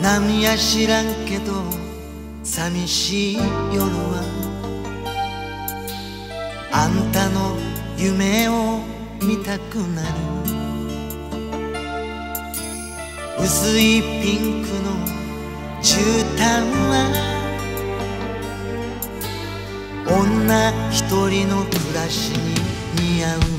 なんや知らんけど寂しい夜はあんたの夢を見たくなる。薄いピンクの絨毯は女一人の暮らしに似合う。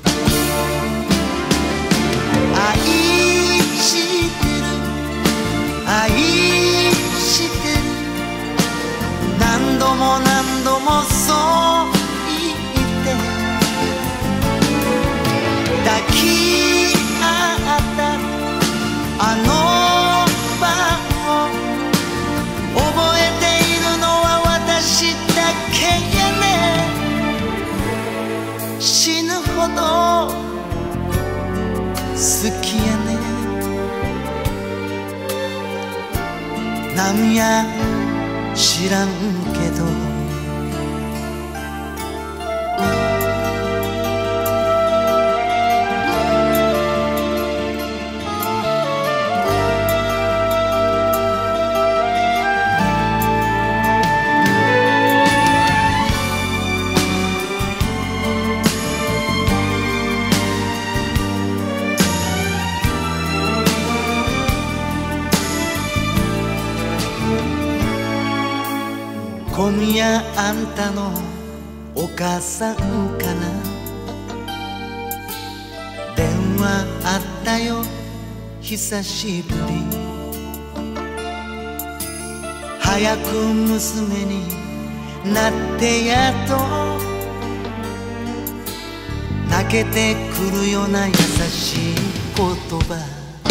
愛してる愛してる何度も何度もそう言って抱き合ったあの晩を覚えているのは私だけやね。死ぬほど好きやね。なんや知らんけど今夜あんたのお母さんかな。電話あったよ久しぶり。早く娘になってやっと泣けてくるような優しい言葉。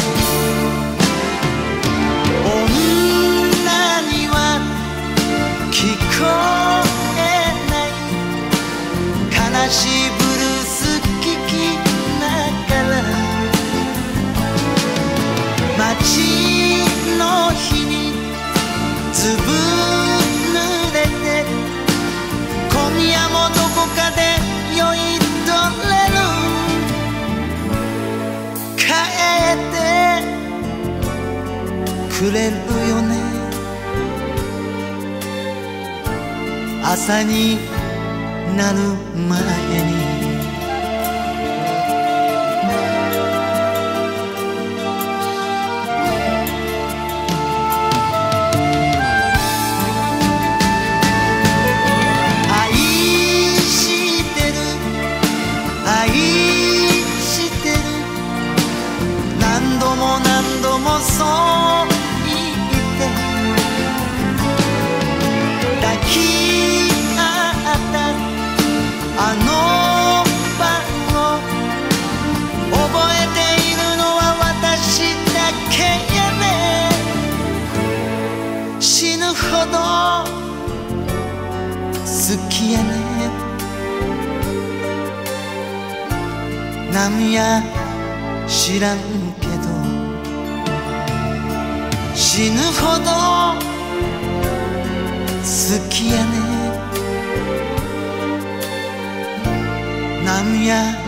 女には聞こえない悲しいブルース聴きながら街の日にずぶ濡れて今夜もどこかで酔いどれる。帰ってくれるよね。朝になる前に愛してる愛してる何度も何度もそう言って抱きあの晩を覚えているのは私だけやね。死ぬほど好きやね。なんや知らんけど死ぬほど好きやね。なんや